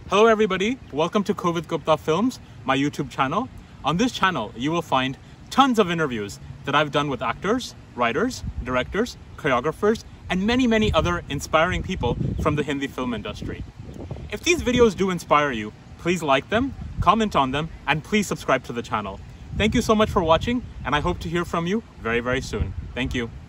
Hello everybody, welcome to Kovid Gupta Films, my YouTube channel. On this channel, you will find tons of interviews that I've done with actors, writers, directors, choreographers, and many other inspiring people from the Hindi film industry. If these videos do inspire you, please like them, comment on them, and please subscribe to the channel. Thank you so much for watching, and I hope to hear from you very soon. Thank you.